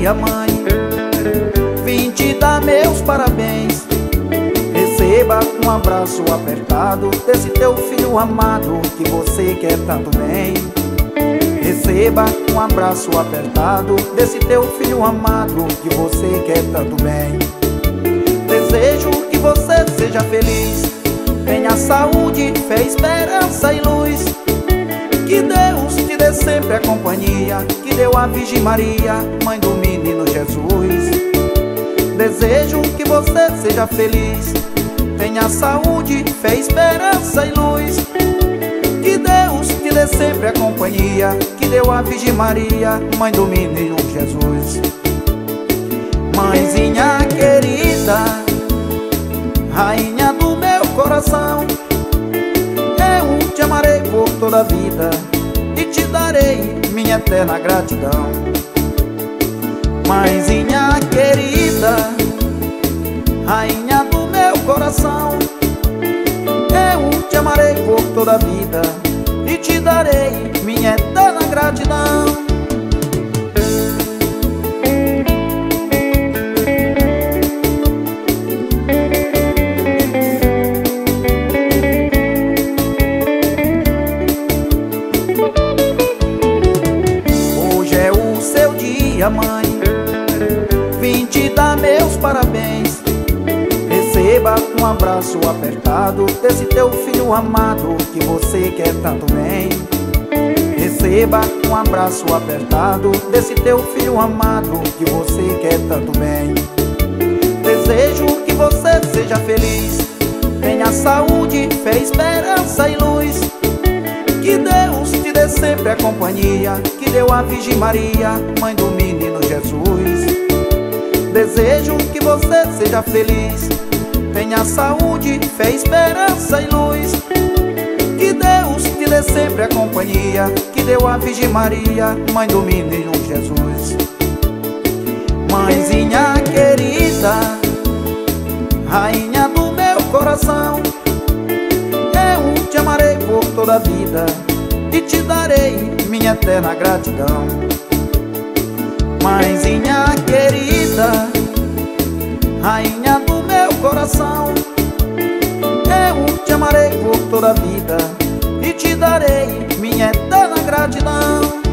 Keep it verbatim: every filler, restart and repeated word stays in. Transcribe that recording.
dia, mãe, vim te dar meus parabéns. Receba um abraço apertado desse teu filho amado que você quer tanto bem. Receba um abraço apertado desse teu filho amado que você quer tanto bem. Desejo que você seja feliz, tenha saúde, fé, esperança e luz. Que Deus te dê sempre a companhia que deu a Virgem Maria, mãe do menino Jesus. Desejo que você seja feliz, tenha saúde, fé, esperança e luz. Que Deus te dê sempre a companhia que deu a Virgem Maria, mãe do menino Jesus. Mãezinha querida, rainha do meu coração, eu te amarei por toda a vida e te darei minha eterna gratidão. Mãezinha querida, rainha do meu coração, eu te amarei por toda a vida e te darei minha eterna gratidão. Hoje é o seu dia, mãe, vim te dar meus parabéns. Receba um abraço apertado desse teu filho amado que você quer tanto bem. Receba um abraço apertado desse teu filho amado que você quer tanto bem. Desejo que você seja feliz, tenha saúde, fé, esperança e luz. Que Deus te dê sempre a companhia que deu a Virgem Maria, mãe do menino Jesus. Desejo que você seja feliz, tenha saúde, fé, esperança e luz. Que Deus te dê sempre a companhia que deu a Virgem Maria, mãe do menino Jesus. Mãezinha querida, rainha do meu coração, eu te amarei por toda a vida e te darei minha eterna gratidão. Mãezinha querida, rainha do meu coração, eu te amarei por toda a vida e te darei minha eterna gratidão.